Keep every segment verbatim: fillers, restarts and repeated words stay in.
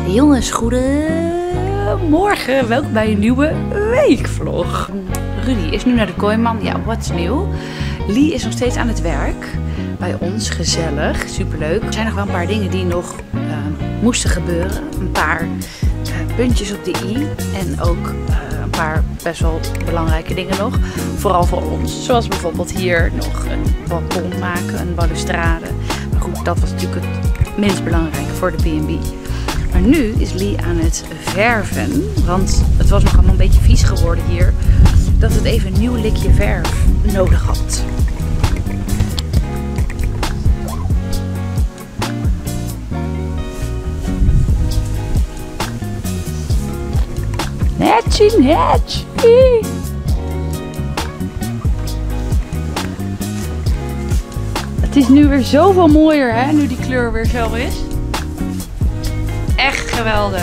Jongens, goedemorgen. Welkom bij een nieuwe weekvlog. Rudy is nu naar de Kooiman. Ja, wat is nieuw? Lee is nog steeds aan het werk. Bij ons, gezellig, superleuk. Er zijn nog wel een paar dingen die nog uh, moesten gebeuren. Een paar uh, puntjes op de i. En ook uh, een paar best wel belangrijke dingen nog. Vooral voor ons. Zoals bijvoorbeeld hier nog een balkon maken, een balustrade. Maar goed, dat was natuurlijk het minst belangrijke voor de B en B. Maar nu is Lee aan het verven, want het was nog allemaal een beetje vies geworden hier, dat het even een nieuw likje verf nodig had. Netje, netje. Het is nu weer zoveel mooier, hè, nu die kleur weer zo is. Echt geweldig.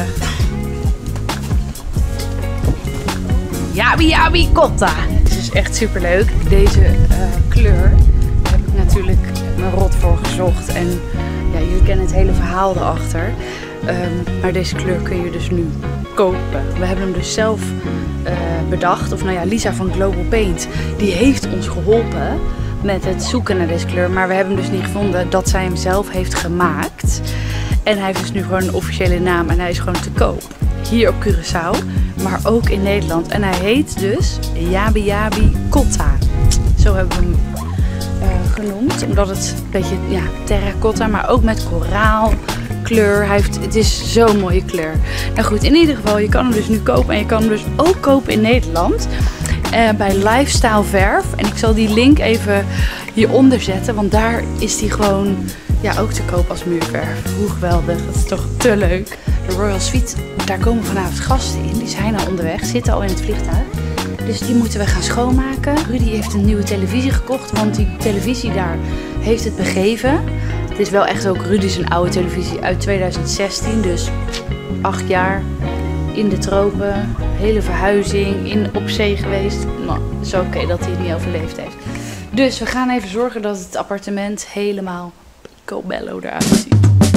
Yabi yabi kotta. Het is echt super leuk. Deze uh, kleur daar heb ik natuurlijk mijn rot voor gezocht. En ja, jullie kennen het hele verhaal erachter. Um, maar deze kleur kun je dus nu kopen. We hebben hem dus zelf uh, bedacht. Of nou ja, Lisa van Global Paint. Die heeft ons geholpen met het zoeken naar deze kleur. Maar we hebben hem dus niet gevonden dat zij hem zelf heeft gemaakt. En hij heeft dus nu gewoon een officiële naam en hij is gewoon te koop. Hier op Curaçao, maar ook in Nederland. En hij heet dus Yabi Yabi Kotta. Zo hebben we hem uh, genoemd. Omdat het een beetje, ja, terracotta, maar ook met koraalkleur. Hij heeft, het is zo'n mooie kleur. Nou goed, in ieder geval, je kan hem dus nu kopen. En je kan hem dus ook kopen in Nederland. Uh, bij Lifestyle Verf. En ik zal die link even hieronder zetten. Want daar is die gewoon... Ja, ook te koop als muurverf. Hoe geweldig. Dat is toch te leuk. De Royal Suite, daar komen vanavond gasten in. Die zijn al onderweg, zitten al in het vliegtuig. Dus die moeten we gaan schoonmaken. Rudy heeft een nieuwe televisie gekocht, want die televisie daar heeft het begeven. Het is wel echt ook Rudy's een oude televisie uit tweeduizend zestien. Dus acht jaar in de tropen. Hele verhuizing, in, op zee geweest. Nou, het is oké okay dat hij het niet overleefd heeft. Dus we gaan even zorgen dat het appartement helemaal... Bello eruit ziet.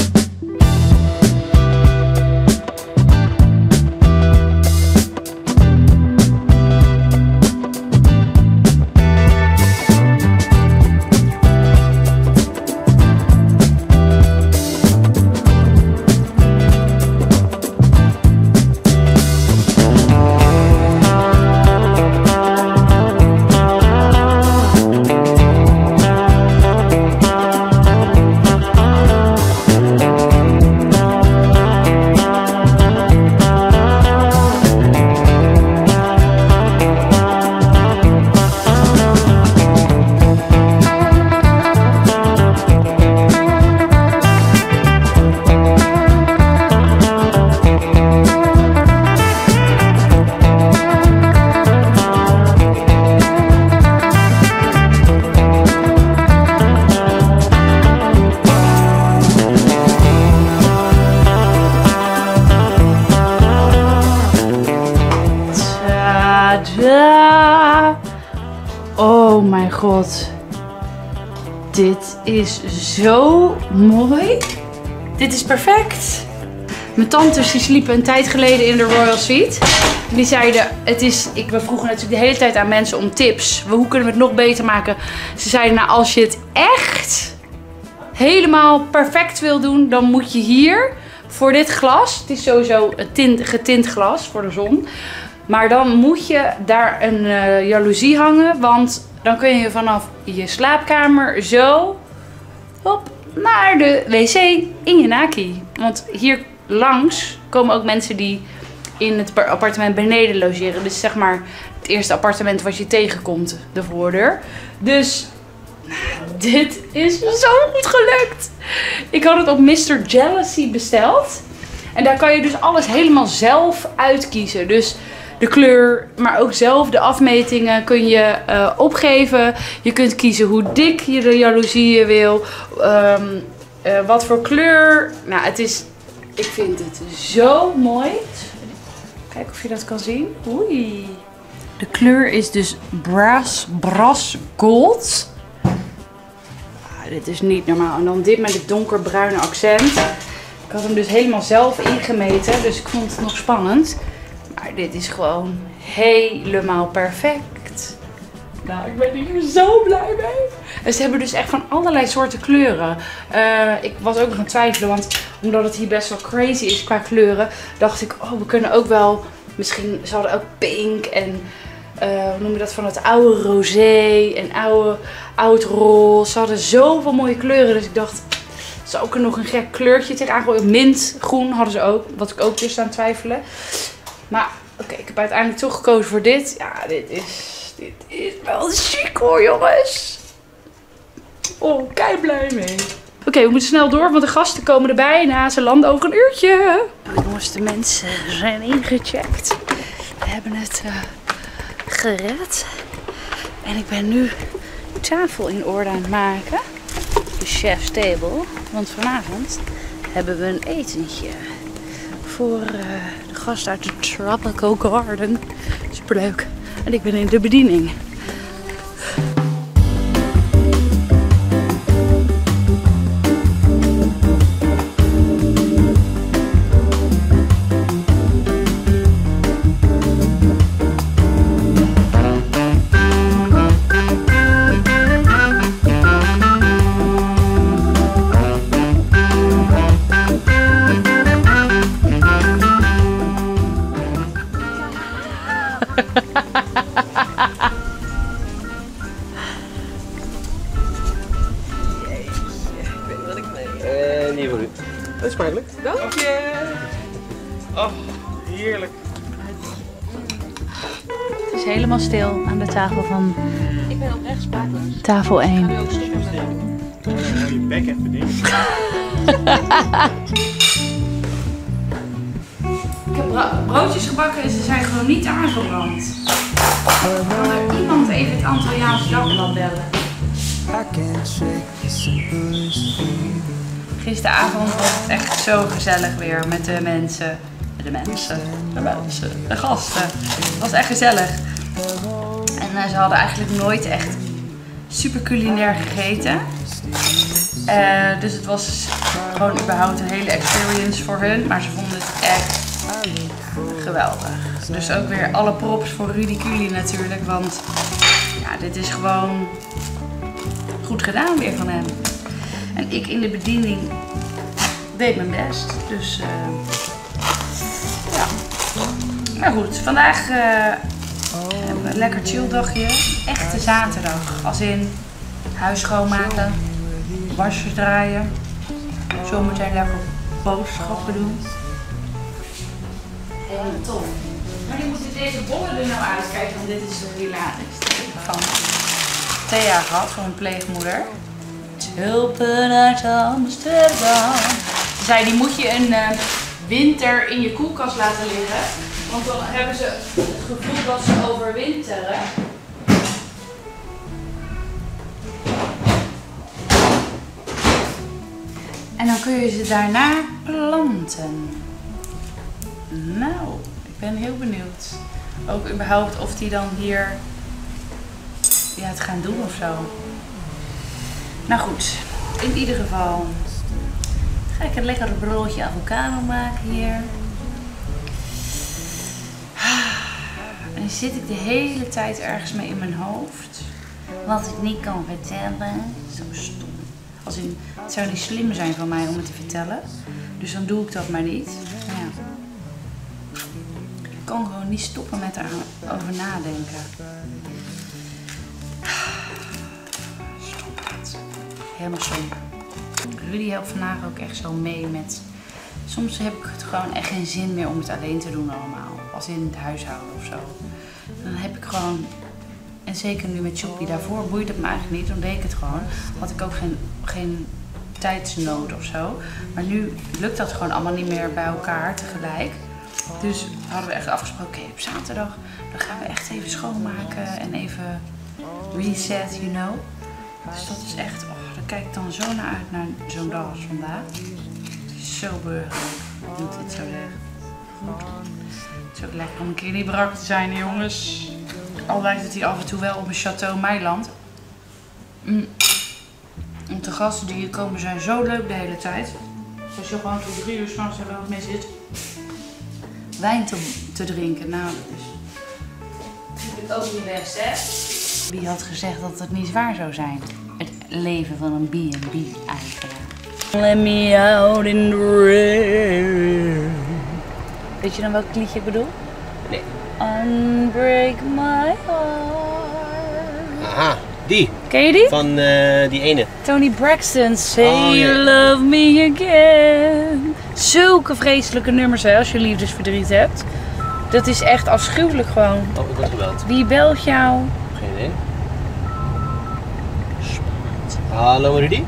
Oh mijn god. Dit is zo mooi. Dit is perfect. Mijn tantes die sliepen een tijd geleden in de Royal Suite. Die zeiden, het is, ik, we vroegen natuurlijk de hele tijd aan mensen om tips. Hoe kunnen we het nog beter maken? Ze zeiden, nou als je het echt helemaal perfect wil doen, dan moet je hier voor dit glas. Het is sowieso een tint, getint glas voor de zon. Maar dan moet je daar een uh, jaloezie hangen, want dan kun je vanaf je slaapkamer zo hop, naar de wc in je naki. Want hier langs komen ook mensen die in het appartement beneden logeren. Dus zeg maar het eerste appartement wat je tegenkomt, de voordeur. Dus dit is zo goed gelukt. Ik had het op mister Jealousy besteld. En daar kan je dus alles helemaal zelf uitkiezen. Dus de kleur, maar ook zelf de afmetingen kun je uh, opgeven. Je kunt kiezen hoe dik je de jaloezieën wil. Um, uh, wat voor kleur. Nou, het is... Ik vind het zo mooi. Kijk of je dat kan zien. Oei. De kleur is dus brass, brass gold. Ah, dit is niet normaal. En dan dit met het donkerbruine accent. Ik had hem dus helemaal zelf ingemeten, dus ik vond het nog spannend. Maar dit is gewoon helemaal perfect. Nou, ik ben hier zo blij mee. En ze hebben dus echt van allerlei soorten kleuren. Uh, ik was ook nog aan het twijfelen, want omdat het hier best wel crazy is qua kleuren, dacht ik, oh, we kunnen ook wel, misschien, ze hadden ook pink en, uh, hoe noem je dat, van het oude rosé en oude, oud roze. Ze hadden zoveel mooie kleuren, dus ik dacht, zou ik er nog een gek kleurtje tegenaan gooien? Mintgroen hadden ze ook, wat ik ook dus aan het twijfelen. Maar oké, okay, ik heb uiteindelijk toch gekozen voor dit. Ja, dit is... Dit is wel chic hoor, jongens. Oh, kei blij mee. Oké, okay, we moeten snel door, want de gasten komen erbij. Na ze landen over een uurtje. Nou, jongens, de mensen zijn ingecheckt. We hebben het uh, gered. En ik ben nu tafel in orde aan het maken. De chef's table. Want vanavond hebben we een etentje. Voor uh, de gasten uit de Tropical Garden. Superleuk. En ik ben in de bediening. En hier voor u. Dat is smakelijk. Dank je. Oh, heerlijk. Het is helemaal stil aan de tafel van... Ik ben oprecht sprakeloos. Tafel één. Uh, je bek even dicht. Ik heb bro broodjes gebakken en ze zijn gewoon niet aangebrand. Kan er iemand even het Antilliaanse dagblad bellen? Gisteravond was het echt zo gezellig weer met de mensen. De mensen, de mensen, de gasten. Het was echt gezellig. En uh, ze hadden eigenlijk nooit echt super culinair gegeten. Uh, dus het was gewoon überhaupt een hele experience voor hun. Maar ze vonden het echt geweldig. Dus ook weer alle props voor Rudy Culi natuurlijk. Want ja, dit is gewoon goed gedaan weer van hem. En ik in de bediening deed mijn best. Dus uh, ja. Maar goed, vandaag uh, hebben we een lekker chill dagje. Echte zaterdag. Als in huis schoonmaken, wasjes draaien. Zometeen lekker boodschappen doen. Helemaal top. Maar die moeten deze bollen er nou uitkijken, want dit is toch hilarisch. Dat heb ik van Thea gehad, van mijn pleegmoeder. Tulpen uit Amsterdam. Ze zei, die moet je een uh, winter in je koelkast laten liggen. Want dan hebben ze het gevoel dat ze overwinteren. En dan kun je ze daarna planten. Nou, ik ben heel benieuwd. Ook überhaupt of die dan hier ja, het gaan doen of zo. Nou goed, in ieder geval ga ik een lekker broodje avocado maken hier. En dan zit ik de hele tijd ergens mee in mijn hoofd. Wat ik niet kan vertellen. Zo stom. Als in, het zou niet slim zijn van mij om het te vertellen. Dus dan doe ik dat maar niet. Ja. Ik kan gewoon niet stoppen met erover nadenken. Helemaal somber. Rudy helpt vandaag ook echt zo mee met... Soms heb ik het gewoon echt geen zin meer om het alleen te doen allemaal. Als in het huishouden of zo. Dan heb ik gewoon... En zeker nu met Choppy, daarvoor boeit het me eigenlijk niet. Dan deed ik het gewoon. Had ik ook geen, geen tijdsnood of zo. Maar nu lukt dat gewoon allemaal niet meer bij elkaar tegelijk. Dus hadden we echt afgesproken, oké, okay, op zaterdag dan gaan we echt even schoonmaken en even reset, you know. Dus dat is echt, oh, daar kijk ik dan zo naar uit, naar zo'n dag als vandaag. Het is zo burgerlijk, moet dit zo zeggen. Goed. Het is ook lekker om een keer niet brak te zijn, jongens. Al lijkt het hier af en toe wel op een Château Meiland. Mm. Want de gasten die hier komen zijn zo leuk de hele tijd. Als je gewoon tot drie uur s'nachts er wel mee zit, wijn te, te drinken, nou dat is natuurlijk ook niet best, hè? Wie had gezegd dat het niet waar zou zijn? Het leven van een B en B-eigenaar. Let me out in the rain. Weet je dan welk liedje ik bedoel? Nee. Unbreak my heart. Aha, die. Ken je die? Van uh, die ene. Tony Braxton, Say Oh, ja. You Love Me Again. Zulke vreselijke nummers, hè, als je liefdesverdriet hebt. Dat is echt afschuwelijk gewoon. Oh, ik word gebeld. Wie belt jou? Geen idee. Hallo Rudy.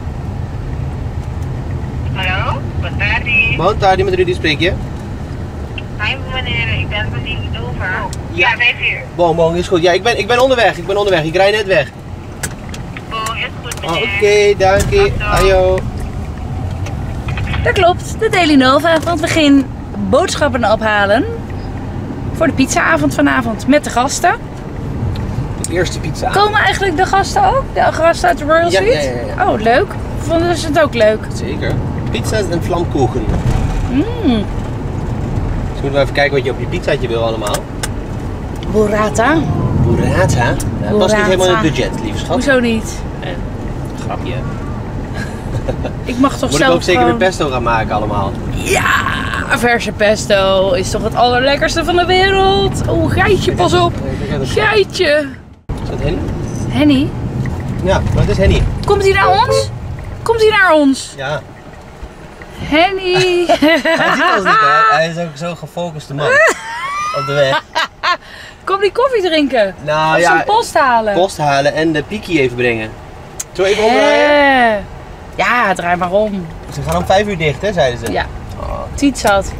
Hallo, wat staat die? Boa tarde, met Rudy spreek je? Hi meneer, ik ben benieuwd over. Ja, vijf uur. Bon, bon, is goed. Ja, ik ben, ik ben onderweg. Ik ben onderweg. Ik rij net weg. Oh, is goed Oh, meneer. Oké, okay, dank je. Ajo. Dat klopt, de Daily Nova. Want we gaan boodschappen ophalen. Voor de pizzaavond vanavond met de gasten. De eerste pizza. Komen eigenlijk de gasten ook? De gasten uit de Royal Ja, Suite? ja, ja, ja. Oh, leuk. Vonden ze het ook leuk? Zeker. Pizza's en vlamkoeken. Mmm. Dus moeten we even kijken wat je op je pizzaatje wil allemaal. Burrata. Burrata? Ja, dat past niet helemaal in het budget, lieve schat. Hoezo niet? Eh, grapje. Ik mag toch Moet zelf ik ook zeker gewoon... weer pesto gaan maken allemaal? Ja, verse pesto is toch het allerlekkerste van de wereld. Oeh, geitje, pas op. Geitje. Is dat Henny? Henny, Ja, maar het is Henny. komt hij naar ons? Komt hij naar ons? Ja. Henny. Hij ziet ons niet, hè? Hij is ook zo'n gefocuste man. Op de weg. Kom die koffie drinken. Nou Of ja, zijn post halen. post halen en de piki even brengen. Zullen we even omdraaien? Eh, Ja, draai maar om. Ze gaan om vijf uur dicht, hè, zeiden ze. Ja, Oh. Tiet zat.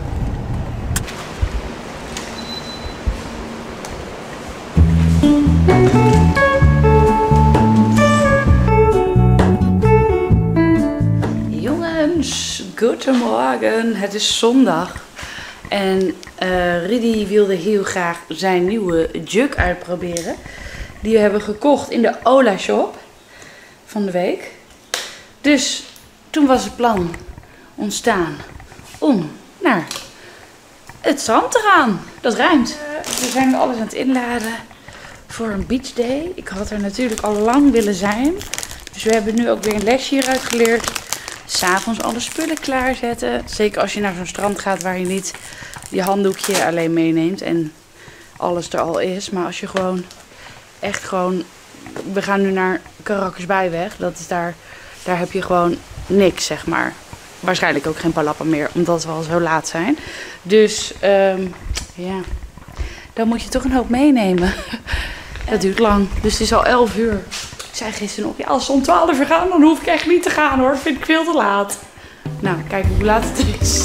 Jongens, goedemorgen. Het is zondag. En uh, Rudy wilde heel graag zijn nieuwe jug uitproberen. Die we hebben gekocht in de Ola Shop van de week. Dus toen was het plan ontstaan om naar het strand te gaan. Dat ruimt. We zijn nu alles aan het inladen voor een beachday. Ik had er natuurlijk al lang willen zijn. Dus we hebben nu ook weer een lesje hieruit geleerd. 'S Avonds alle spullen klaarzetten. Zeker als je naar zo'n strand gaat waar je niet je handdoekje alleen meeneemt en alles er al is. Maar als je gewoon echt gewoon... We gaan nu naar Caracasbayweg. Dat is daar... Daar heb je gewoon niks, zeg maar. Waarschijnlijk ook geen palappen meer, omdat we al zo laat zijn. Dus, um, ja. Dan moet je toch een hoop meenemen. Dat duurt lang. Dus het is al elf uur. Ik zei gisteren nog, ja, als we om twaalf uur gaan, dan hoef ik echt niet te gaan hoor. Dat vind ik veel te laat. Nou, kijk hoe laat het is.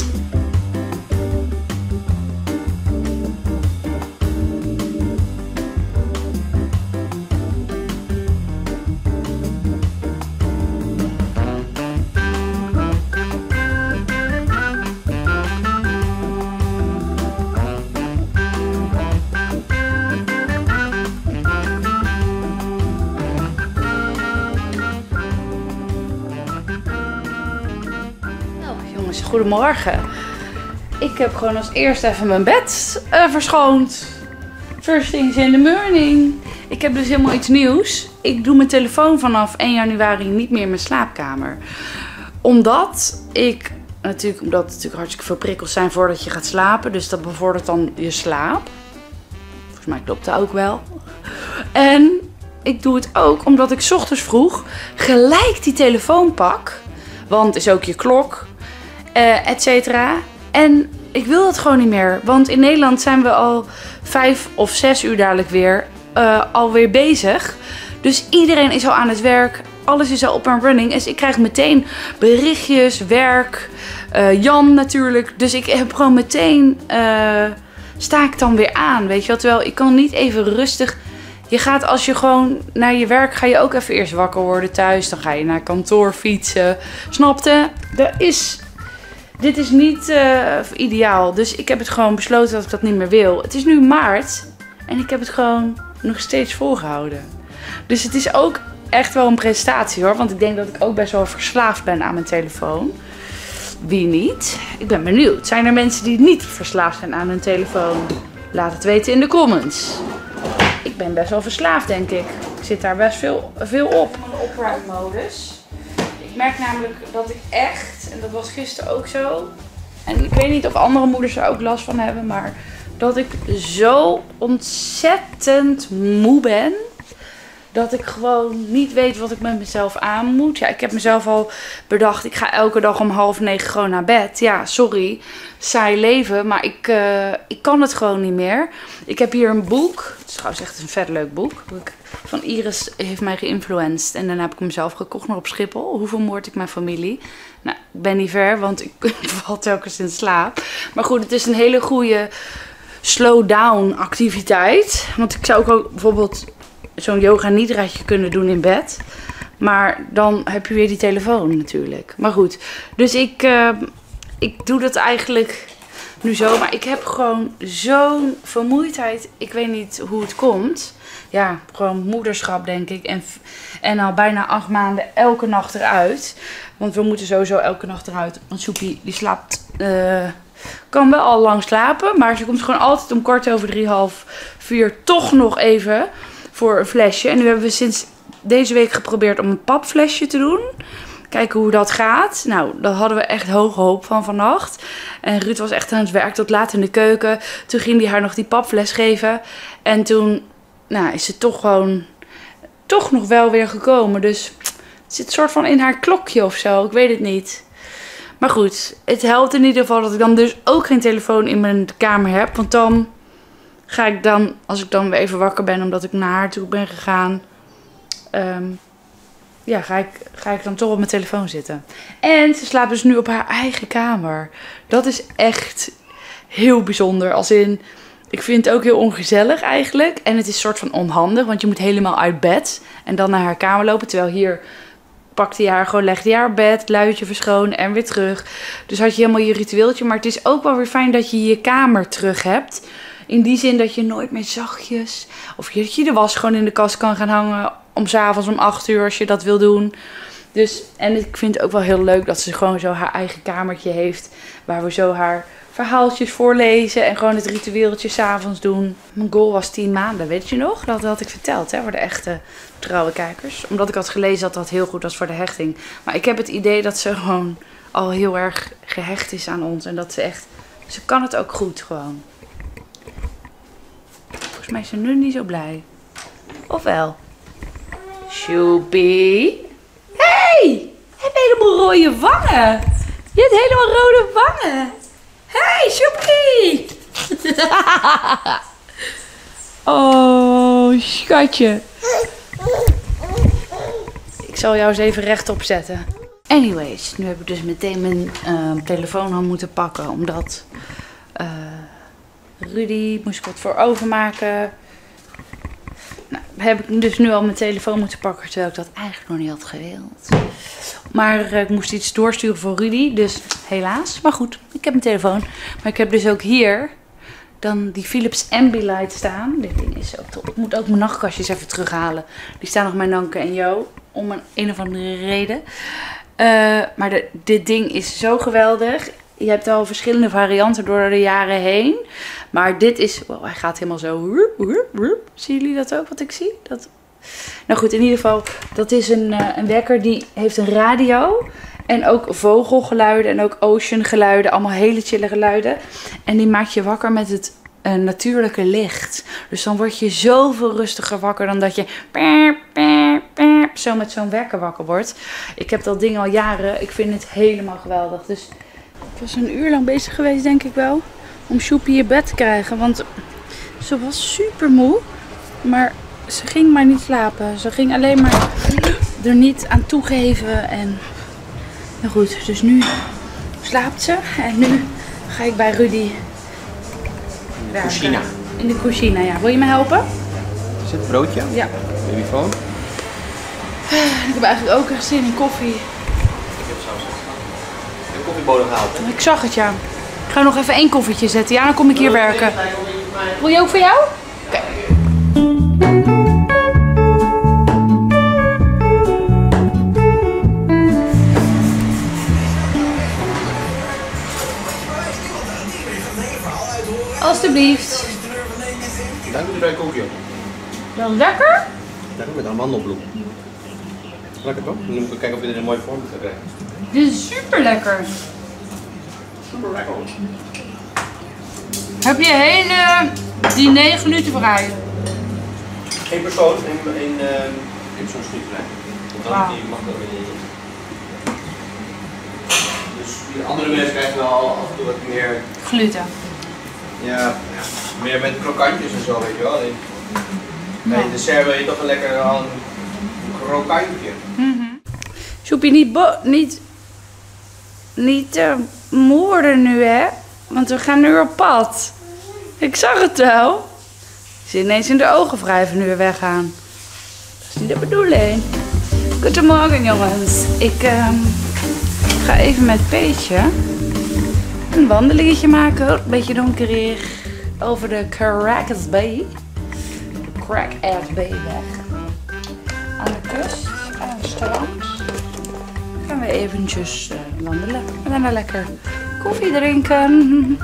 Goedemorgen. Ik heb gewoon als eerste even mijn bed uh, verschoond. First things in the morning. Ik heb dus helemaal iets nieuws. Ik doe mijn telefoon vanaf één januari niet meer in mijn slaapkamer. Omdat ik, natuurlijk omdat er natuurlijk hartstikke veel prikkels zijn voordat je gaat slapen. Dus dat bevordert dan je slaap. Volgens mij klopt dat ook wel. En ik doe het ook omdat ik 's ochtends vroeg gelijk die telefoon pak. Want is ook je klok. Uh, et cetera. En ik wil dat gewoon niet meer. Want in Nederland zijn we al vijf of zes uur dadelijk weer uh, alweer bezig. Dus iedereen is al aan het werk. Alles is al op en running. Dus ik krijg meteen berichtjes, werk. Uh, Jan natuurlijk. Dus ik heb gewoon meteen... Uh, sta ik dan weer aan. Weet je wel. Terwijl ik kan niet even rustig... Je gaat als je gewoon naar je werk... Ga je ook even eerst wakker worden thuis. Dan ga je naar kantoor fietsen. Snapte? Er is... Dit is niet uh, ideaal. Dus ik heb het gewoon besloten dat ik dat niet meer wil. Het is nu maart. En ik heb het gewoon nog steeds volgehouden. Dus het is ook echt wel een prestatie hoor. Want ik denk dat ik ook best wel verslaafd ben aan mijn telefoon. wie niet? Ik ben benieuwd. Zijn er mensen die niet verslaafd zijn aan hun telefoon? Laat het weten in de comments. Ik ben best wel verslaafd, denk ik. Ik zit daar best veel, veel op. Mijn opruimmodus. Ik merk namelijk dat ik echt, en dat was gisteren ook zo. En ik weet niet of andere moeders er ook last van hebben, maar dat ik zo ontzettend moe ben. Dat ik gewoon niet weet wat ik met mezelf aan moet. Ja, ik heb mezelf al bedacht, ik ga elke dag om half negen gewoon naar bed. Ja, sorry, saai leven, maar ik, uh, ik kan het gewoon niet meer. Ik heb hier een boek, het is trouwens echt een vet leuk boek. Van Iris heeft mij geïnfluenced en daarna heb ik hem zelf gekocht nog op Schiphol. Hoe vermoord ik mijn familie? Nou, ik ben niet ver, want ik val telkens in slaap. Maar goed, het is een hele goede slow down activiteit. Want ik zou ook bijvoorbeeld zo'n yoga nidra'tje kunnen doen in bed. Maar dan heb je weer die telefoon natuurlijk. Maar goed, dus ik, uh, ik doe dat eigenlijk nu zo. Maar ik heb gewoon zo'n vermoeidheid. Ik weet niet hoe het komt. Ja, gewoon moederschap denk ik. En, en al bijna acht maanden elke nacht eruit. Want we moeten sowieso elke nacht eruit. Want Soepie die slaapt, uh, kan wel al lang slapen. Maar ze komt gewoon altijd om kwart over drie, half vier toch nog even voor een flesje. En nu hebben we sinds deze week geprobeerd om een papflesje te doen. Kijken hoe dat gaat. Nou, daar hadden we echt hoge hoop van vannacht. En Ruud was echt aan het werk tot laat in de keuken. Toen ging hij haar nog die papfles geven. En toen nou, is ze toch gewoon toch nog wel weer gekomen. Dus het zit soort van in haar klokje of zo. Ik weet het niet. Maar goed, het helpt in ieder geval dat ik dan dus ook geen telefoon in mijn kamer heb. Want dan ga ik dan, als ik dan weer even wakker ben omdat ik naar haar toe ben gegaan, Um, ja, ga ik, ga ik dan toch op mijn telefoon zitten. En ze slaapt dus nu op haar eigen kamer. Dat is echt heel bijzonder. Als in, ik vind het ook heel ongezellig eigenlijk. En het is soort van onhandig, want je moet helemaal uit bed en dan naar haar kamer lopen. Terwijl hier pakte je haar gewoon, legde je haar op bed, luidje verschonen en weer terug. Dus had je helemaal je ritueeltje. Maar het is ook wel weer fijn dat je je kamer terug hebt. In die zin dat je nooit meer zachtjes, of dat je de was gewoon in de kast kan gaan hangen om 's avonds om acht uur als je dat wil doen. Dus, en ik vind het ook wel heel leuk dat ze gewoon zo haar eigen kamertje heeft. Waar we zo haar verhaaltjes voorlezen en gewoon het ritueeltje 's avonds doen. Mijn goal was tien maanden, weet je nog? Dat had ik verteld, hè, voor de echte trouwe kijkers. Omdat ik had gelezen dat dat heel goed was voor de hechting. Maar ik heb het idee dat ze gewoon al heel erg gehecht is aan ons. En dat ze echt, ze kan het ook goed gewoon. Volgens mij is ze nu niet zo blij. Of wel? Sjoepie. Hey! Je hebt helemaal rode wangen. Je hebt helemaal rode wangen. Hey, Sjoepie! Oh, schatje. Ik zal jou eens even rechtop zetten. Anyways, nu heb ik dus meteen mijn uh, telefoon aan moeten pakken. Omdat uh, Rudy moest ik wat voor overmaken. Nou, heb ik dus nu al mijn telefoon moeten pakken, terwijl ik dat eigenlijk nog niet had gewild. Maar uh, ik moest iets doorsturen voor Rudy, dus helaas. Maar goed, ik heb mijn telefoon. Maar ik heb dus ook hier dan die Philips Ambilight staan. Dit ding is zo top. Ik moet ook mijn nachtkastjes even terughalen. Die staan nog bij Nanke en Jo, om een, een of andere reden. Uh, maar de, dit ding is zo geweldig. Je hebt al verschillende varianten door de jaren heen. Maar dit is, wow, hij gaat helemaal zo. Zien jullie dat ook, wat ik zie? Dat... Nou goed, in ieder geval, dat is een, uh, een wekker die heeft een radio. En ook vogelgeluiden en ook oceangeluiden. Allemaal hele chille geluiden. En die maakt je wakker met het uh, natuurlijke licht. Dus dan word je zoveel rustiger wakker dan dat je zo met zo'n wekker wakker wordt. Ik heb dat ding al jaren. Ik vind het helemaal geweldig. Dus ik was een uur lang bezig geweest, denk ik wel, om Sjoepie in bed te krijgen. Want ze was super moe. Maar ze ging maar niet slapen. Ze ging alleen maar er niet aan toegeven. En nou goed, dus nu slaapt ze. En nu ga ik bij Rudy werken. Cucina. In de cucina, ja. Wil je me helpen? Is het broodje? Ja. Babyfoon? Ik heb eigenlijk ook echt zin in koffie. Ik heb zelfs een koffiebodem gehaald. Hè? Ik zag het, ja. Ik ga nog even één koffietje zetten. Ja, dan kom ik hier werken. Wil je ook voor jou? Oké. Okay. Alsjeblieft. Dank u bij koekje. Wel lekker? Lekker met amandelbloem. Lekker toch? Nu moet ik kijken of je er een mooie vorm gaat krijgen. Dit is super lekker. Super lekker. Heb je hele die negen minuten vrij? Eén persoon en één uh, zo'n schietvrij. Want dan Wow. die mag dat weer niet. Dus die andere mensen krijgen wel af en toe wat meer. Gluten. Ja, ja, meer met krokantjes en zo, weet je wel. In, bij het dessert wil je toch een lekker al een krokantje. Mm-hmm. Soepie, niet, bo- niet, niet uh, moe worden nu, hè? Want we gaan nu op pad. Ik zag het wel. Ik zie ineens in de ogen wrijven nu we weggaan. Dat is niet de bedoeling. Goedemorgen, jongens. Ik uh, ga even met Peetje een wandelingetje maken. Een beetje donkerig. Over de Caracas Bay. De Crack-Ass Bay weg. Aan de kust, aan het strand. Gaan we eventjes uh, wandelen. En daarna lekker koffie drinken.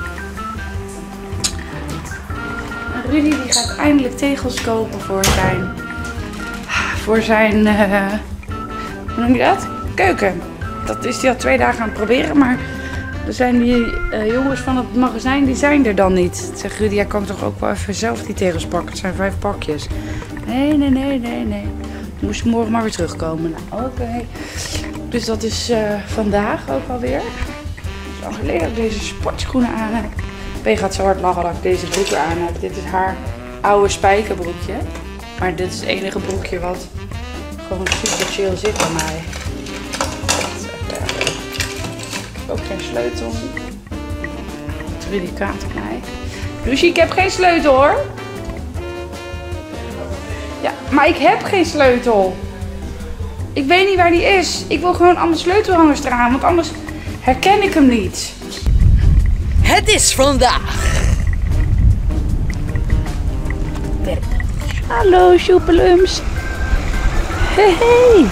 Rudy die gaat eindelijk tegels kopen voor zijn, voor zijn, uh, hoe noem je dat? Keuken. Dat is hij al twee dagen aan het proberen, maar er zijn die uh, jongens van het magazijn, die zijn er dan niet. Zegt Rudy, ja, kan ik toch ook wel even zelf die tegels pakken? Het zijn vijf pakjes. Nee, nee, nee, nee, nee. Dan moest morgen maar weer terugkomen. Nou, oké. Okay. Dus dat is uh, vandaag ook alweer. Het is al geleden dat ik deze sportschoenen aan heb. P gaat zo hard lachen dat ik deze broek aan heb. Dit is haar oude spijkerbroekje. Maar dit is het enige broekje wat gewoon super chill zit bij mij. Ik heb ook geen sleutel. Rudy kaart op mij. Lucie, ik heb geen sleutel hoor. Ja, maar ik heb geen sleutel. Ik weet niet waar die is. Ik wil gewoon alle sleutelhangers eraan, want anders herken ik hem niet. Het is vandaag. Hallo, Sjoepelums. Hey, hey.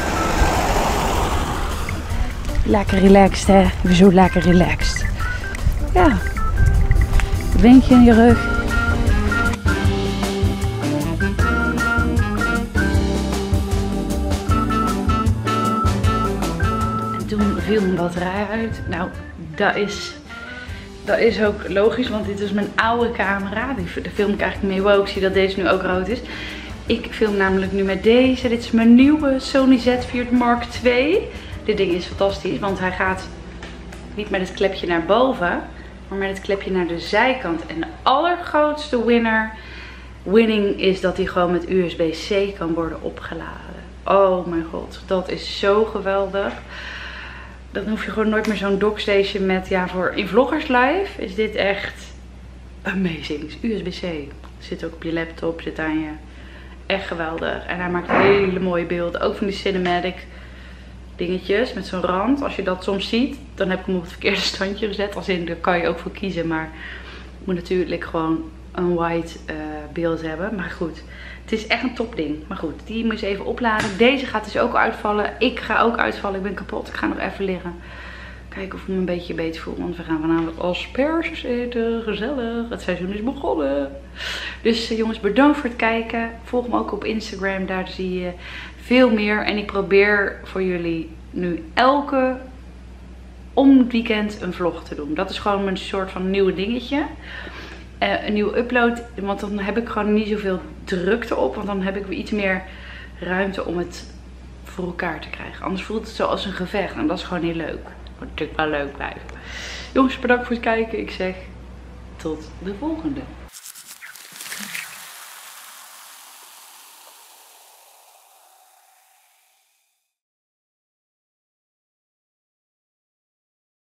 Lekker relaxed, hè? Ik ben zo lekker relaxed. Ja. Winkje in je rug. En toen viel mijn batterij uit. Nou, dat is... Dat is ook logisch, want dit is mijn oude camera. Daar film ik eigenlijk mee. Wow, ik zie dat deze nu ook rood is. Ik film namelijk nu met deze. Dit is mijn nieuwe Sony Z vier Mark twee. Dit ding is fantastisch, want hij gaat niet met het klepje naar boven, maar met het klepje naar de zijkant. En de allergrootste winner, winning is dat hij gewoon met U S B C kan worden opgeladen. Oh mijn god, dat is zo geweldig. Dan hoef je gewoon nooit meer zo'n dockstation met, ja, voor in Vloggers Live is dit echt amazing. U S B C. Zit ook op je laptop, zit aan je. Echt geweldig. En hij maakt hele mooie beelden. Ook van die cinematic dingetjes met zo'n rand. Als je dat soms ziet, dan heb ik hem op het verkeerde standje gezet. Als in, daar kan je ook voor kiezen. Maar ik moet natuurlijk gewoon een white uh, beeld hebben. Maar goed, het is echt een topding. Maar goed, die moet je even opladen. Deze gaat dus ook uitvallen. Ik ga ook uitvallen. Ik ben kapot. Ik ga nog even liggen. Kijken of ik me een beetje beter voel. Want we gaan vanavond asperges eten. Gezellig. Het seizoen is begonnen. Dus uh, jongens, bedankt voor het kijken. Volg me ook op Instagram. Daar zie je veel meer. En ik probeer voor jullie nu elke om het weekend een vlog te doen. Dat is gewoon een soort van nieuwe dingetje. Uh, een nieuwe upload. Want dan heb ik gewoon niet zoveel drukte op. Want dan heb ik weer iets meer ruimte om het voor elkaar te krijgen. Anders voelt het zo als een gevecht. En dat is gewoon niet leuk. Het moet natuurlijk wel leuk blijven. Jongens, bedankt voor het kijken. Ik zeg tot de volgende.